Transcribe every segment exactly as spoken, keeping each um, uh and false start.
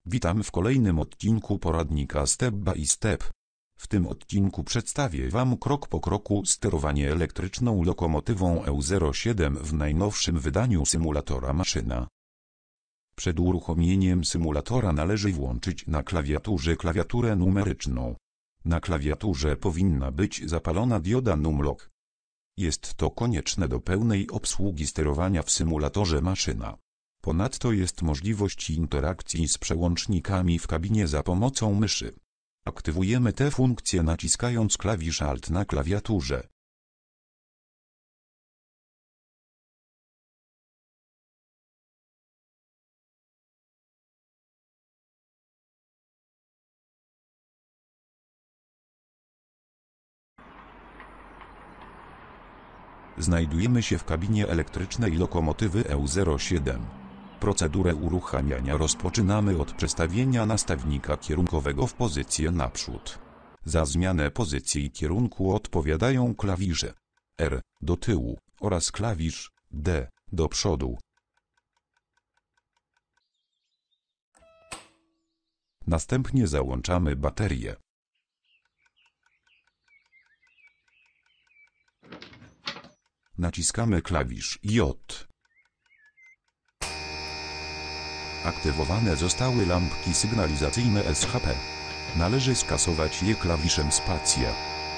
Witam w kolejnym odcinku poradnika Step by Step. W tym odcinku przedstawię Wam krok po kroku sterowanie elektryczną lokomotywą E zero siedem w najnowszym wydaniu symulatora maszyna. Przed uruchomieniem symulatora należy włączyć na klawiaturze klawiaturę numeryczną. Na klawiaturze powinna być zapalona dioda Numlock. Jest to konieczne do pełnej obsługi sterowania w symulatorze maszyna. Ponadto jest możliwość interakcji z przełącznikami w kabinie za pomocą myszy. Aktywujemy tę funkcję naciskając klawisz Alt na klawiaturze. Znajdujemy się w kabinie elektrycznej lokomotywy E zero siedem. Procedurę uruchamiania rozpoczynamy od przestawienia nastawnika kierunkowego w pozycję naprzód. Za zmianę pozycji i kierunku odpowiadają klawisze R do tyłu oraz klawisz D do przodu. Następnie załączamy baterię. Naciskamy klawisz J. Aktywowane zostały lampki sygnalizacyjne S H P. Należy skasować je klawiszem spacja.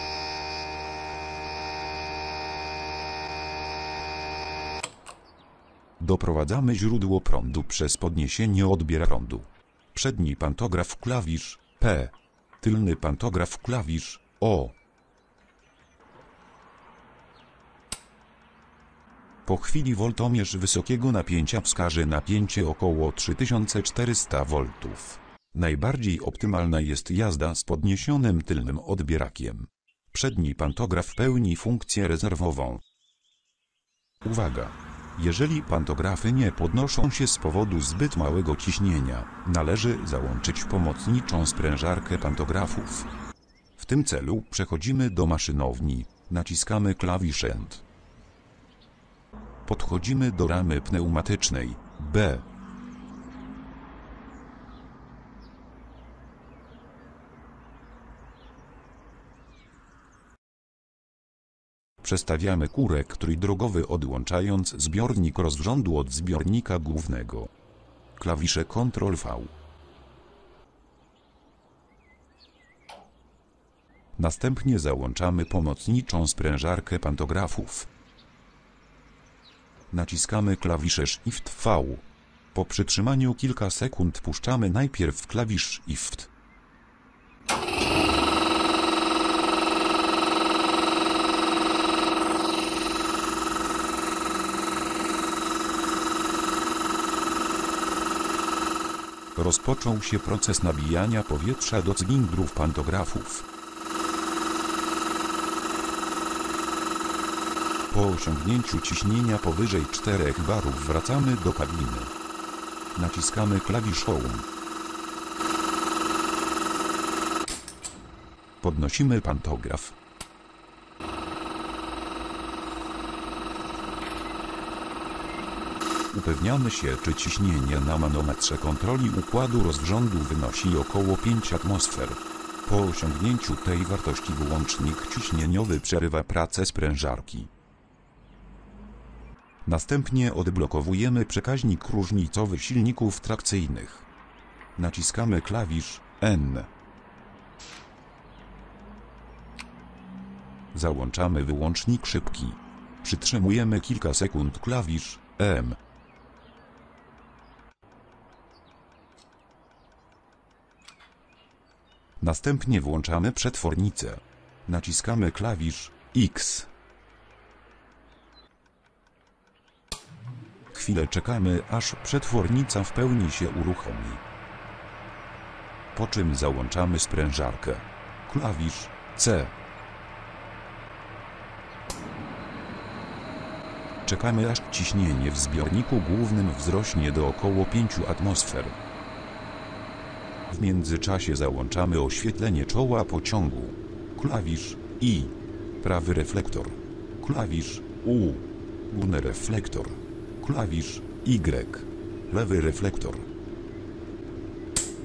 Doprowadzamy źródło prądu przez podniesienie odbiera prądu. Przedni pantograf klawisz P. Tylny pantograf klawisz O. Po chwili woltomierz wysokiego napięcia wskaże napięcie około trzy tysiące czterysta woltów. Najbardziej optymalna jest jazda z podniesionym tylnym odbierakiem. Przedni pantograf pełni funkcję rezerwową. Uwaga! Jeżeli pantografy nie podnoszą się z powodu zbyt małego ciśnienia, należy załączyć pomocniczą sprężarkę pantografów. W tym celu przechodzimy do maszynowni, naciskamy klawisz End. Podchodzimy do ramy pneumatycznej B. Przestawiamy kurek trójdrogowy odłączając zbiornik rozrządu od zbiornika głównego. Klawisze kontrol V. Następnie załączamy pomocniczą sprężarkę pantografów. Naciskamy klawisze Shift V. Po przytrzymaniu kilka sekund puszczamy najpierw klawisz Shift. Rozpoczął się proces nabijania powietrza do cylindrów pantografów. Po osiągnięciu ciśnienia powyżej czterech barów wracamy do kabiny. Naciskamy klawisz Home. Podnosimy pantograf. Upewniamy się, czy ciśnienie na manometrze kontroli układu rozrządu wynosi około pięć atmosfer. Po osiągnięciu tej wartości wyłącznik ciśnieniowy przerywa pracę sprężarki. Następnie odblokowujemy przekaźnik różnicowy silników trakcyjnych. Naciskamy klawisz N. Załączamy wyłącznik szybki. Przytrzymujemy kilka sekund klawisz M. Następnie włączamy przetwornicę. Naciskamy klawisz X. Chwilę czekamy, aż przetwornica w pełni się uruchomi. Po czym załączamy sprężarkę. Klawisz C. Czekamy, aż ciśnienie w zbiorniku głównym wzrośnie do około pięciu atmosfer. W międzyczasie załączamy oświetlenie czoła pociągu. Klawisz I. Prawy reflektor. Klawisz U. Górny reflektor. Klawisz Y. Lewy reflektor.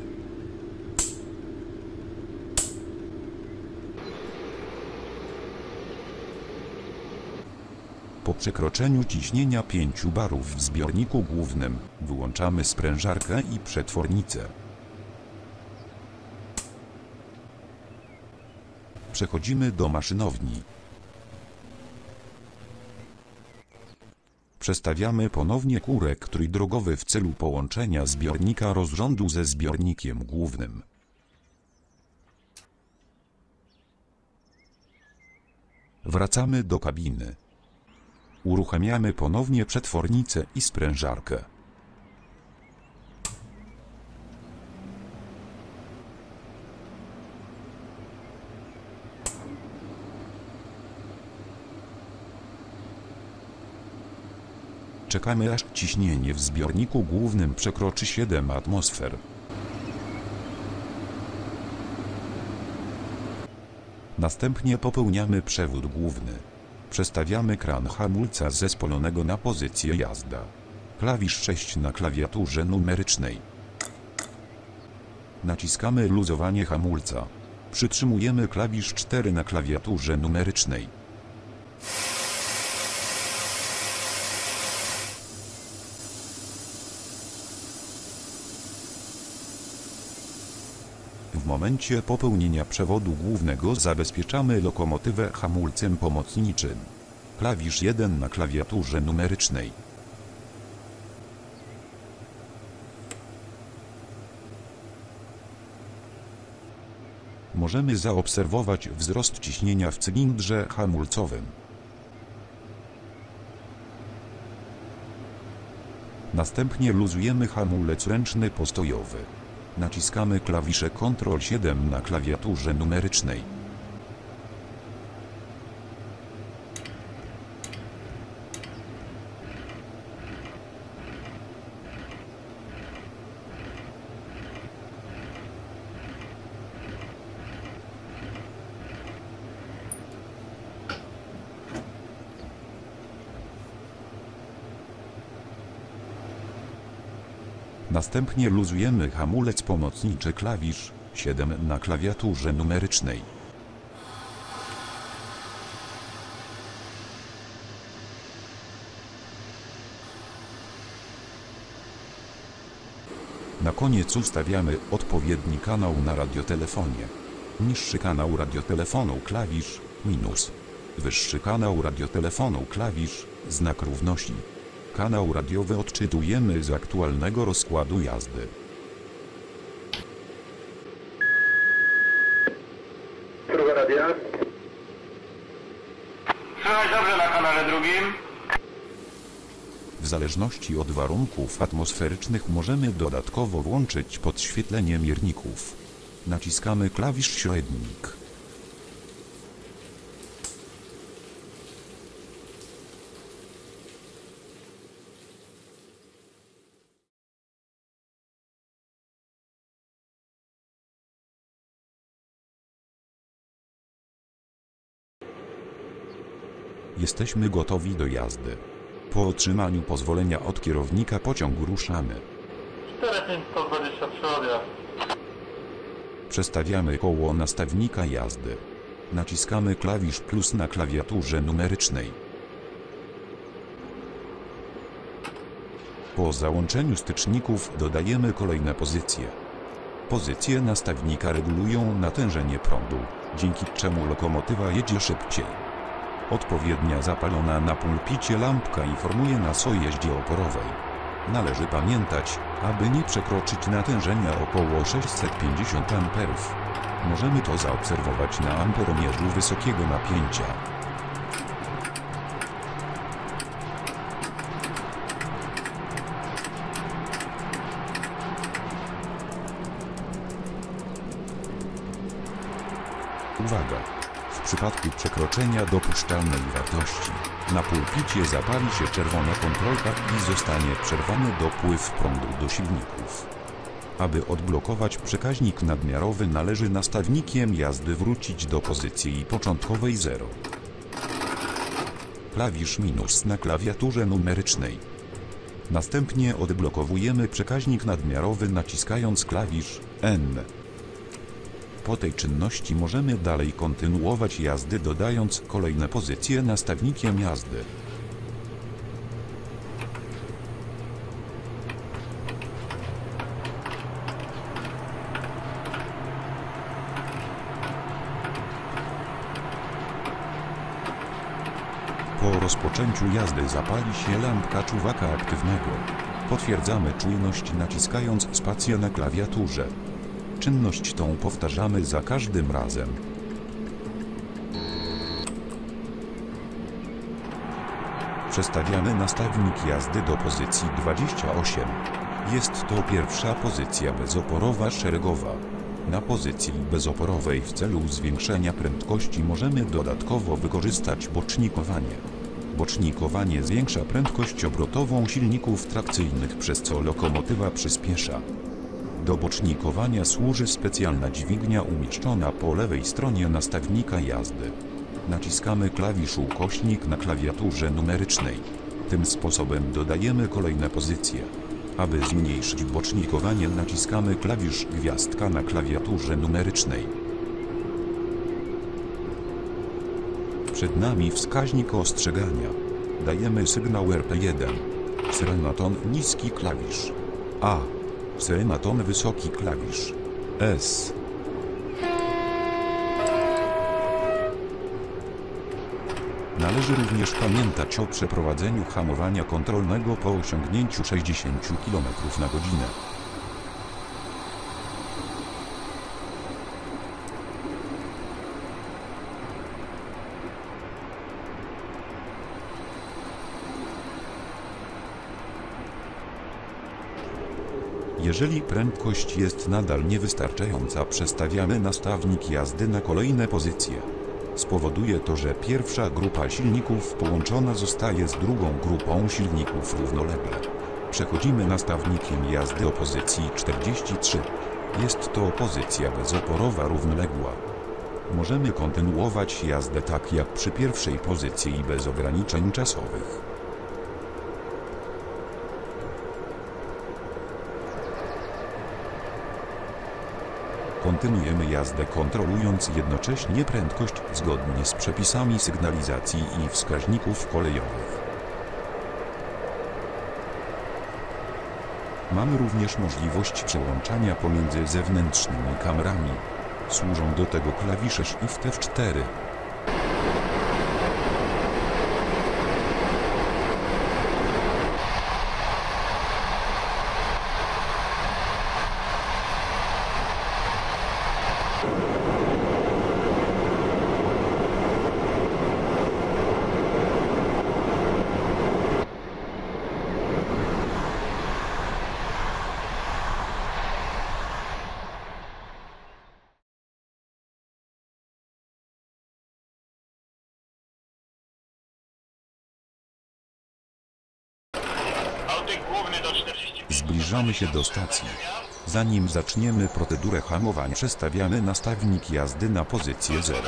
przekroczeniu ciśnienia pięciu barów w zbiorniku głównym wyłączamy sprężarkę i przetwornicę. Przechodzimy do maszynowni. Przestawiamy ponownie kurek trójdrogowy w celu połączenia zbiornika rozrządu ze zbiornikiem głównym. Wracamy do kabiny. Uruchamiamy ponownie przetwornicę i sprężarkę. Czekamy, aż ciśnienie w zbiorniku głównym przekroczy siedem atmosfer. Następnie popełniamy przewód główny. Przestawiamy kran hamulca zespolonego na pozycję jazda. Klawisz sześć na klawiaturze numerycznej. Naciskamy luzowanie hamulca. Przytrzymujemy klawisz cztery na klawiaturze numerycznej. W momencie popełnienia przewodu głównego zabezpieczamy lokomotywę hamulcem pomocniczym. Klawisz jeden na klawiaturze numerycznej. Możemy zaobserwować wzrost ciśnienia w cylindrze hamulcowym. Następnie luzujemy hamulec ręczny postojowy. Naciskamy klawisze kontrol siedem na klawiaturze numerycznej. Następnie luzujemy hamulec pomocniczy klawisz siedem na klawiaturze numerycznej. Na koniec ustawiamy odpowiedni kanał na radiotelefonie. Niższy kanał radiotelefonu klawisz minus. Wyższy kanał radiotelefonu klawisz znak równości. Kanał radiowy odczytujemy z aktualnego rozkładu jazdy. Próba radia. Słychać dobrze na kanale drugim. W zależności od warunków atmosferycznych możemy dodatkowo włączyć podświetlenie mierników. Naciskamy klawisz średnik. Jesteśmy gotowi do jazdy. Po otrzymaniu pozwolenia od kierownika pociąg ruszamy. cztery pięć sto dwadzieścia trzy odjazd. Przestawiamy koło nastawnika jazdy. Naciskamy klawisz plus na klawiaturze numerycznej. Po załączeniu styczników dodajemy kolejne pozycje. Pozycje nastawnika regulują natężenie prądu, dzięki czemu lokomotywa jedzie szybciej. Odpowiednia zapalona na pulpicie lampka informuje nas o jeździe oporowej. Należy pamiętać, aby nie przekroczyć natężenia około sześćset pięćdziesiąt amperów. Możemy to zaobserwować na amperomierzu wysokiego napięcia. Uwaga! W przypadku przekroczenia dopuszczalnej wartości, na pulpicie zapali się czerwona kontrolka i zostanie przerwany dopływ prądu do silników. Aby odblokować przekaźnik nadmiarowy, należy nastawnikiem jazdy wrócić do pozycji początkowej zero. Klawisz minus na klawiaturze numerycznej. Następnie odblokowujemy przekaźnik nadmiarowy naciskając klawisz N. Po tej czynności możemy dalej kontynuować jazdy, dodając kolejne pozycje nastawnikiem jazdy. rozpoczęciu jazdy zapali się lampka czuwaka aktywnego. Potwierdzamy czujność naciskając spację na klawiaturze. Czynność tą powtarzamy za każdym razem. Przestawiamy nastawnik jazdy do pozycji dwadzieścia osiem. Jest to pierwsza pozycja bezoporowa szeregowa. Na pozycji bezoporowej w celu zwiększenia prędkości możemy dodatkowo wykorzystać bocznikowanie. Bocznikowanie zwiększa prędkość obrotową silników trakcyjnych, przez co lokomotywa przyspiesza. Do bocznikowania służy specjalna dźwignia umieszczona po lewej stronie nastawnika jazdy. Naciskamy klawisz ukośnik na klawiaturze numerycznej. Tym sposobem dodajemy kolejne pozycje. Aby zmniejszyć bocznikowanie, naciskamy klawisz gwiazdka na klawiaturze numerycznej. Przed nami wskaźnik ostrzegania. Dajemy sygnał R P jeden. Syrenaton niski klawisz A. Syrenaton wysoki klawisz S. Należy również pamiętać o przeprowadzeniu hamowania kontrolnego po osiągnięciu sześćdziesięciu kilometrów na godzinę. Jeżeli prędkość jest nadal niewystarczająca, przestawiamy nastawnik jazdy na kolejne pozycje. Spowoduje to, że pierwsza grupa silników połączona zostaje z drugą grupą silników równolegle. Przechodzimy nastawnikiem jazdy do pozycji czterdzieści trzy. Jest to pozycja bezoporowa równoległa. Możemy kontynuować jazdę tak jak przy pierwszej pozycji i bez ograniczeń czasowych. Kontynuujemy jazdę, kontrolując jednocześnie prędkość zgodnie z przepisami sygnalizacji i wskaźników kolejowych. Mamy również możliwość przełączania pomiędzy zewnętrznymi kamerami. Służą do tego klawisze Shift F cztery. Zbliżamy się do stacji. Zanim zaczniemy procedurę hamowania, przestawiamy nastawnik jazdy na pozycję zero.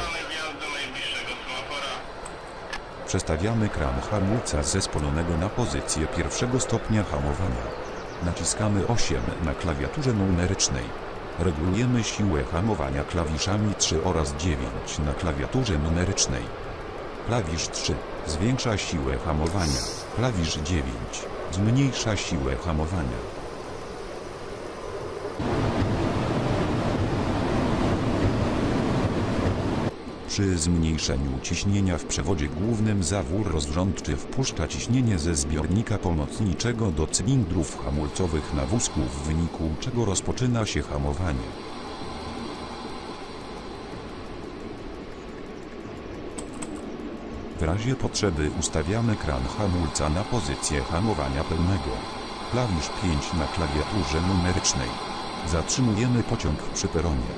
Przestawiamy kran hamulca zespolonego na pozycję pierwszego stopnia hamowania. Naciskamy osiem na klawiaturze numerycznej. Regulujemy siłę hamowania klawiszami trzy oraz dziewięć na klawiaturze numerycznej. Klawisz trzy zwiększa siłę hamowania. Klawisz dziewięć zmniejsza siłę hamowania. Przy zmniejszeniu ciśnienia w przewodzie głównym zawór rozrządczy wpuszcza ciśnienie ze zbiornika pomocniczego do cylindrów hamulcowych na wózku, w wyniku czego rozpoczyna się hamowanie. W razie potrzeby ustawiamy kran hamulca na pozycję hamowania pełnego. Klawisz pięć na klawiaturze numerycznej. Zatrzymujemy pociąg przy peronie.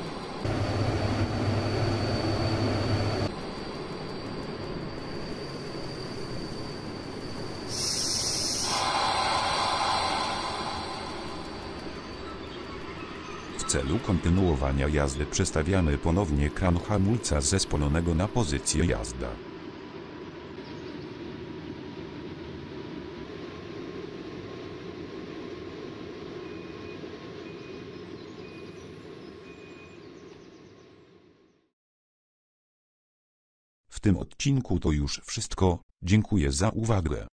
W celu kontynuowania jazdy przestawiamy ponownie kran hamulca zespolonego na pozycję jazda. W tym odcinku to już wszystko. Dziękuję za uwagę.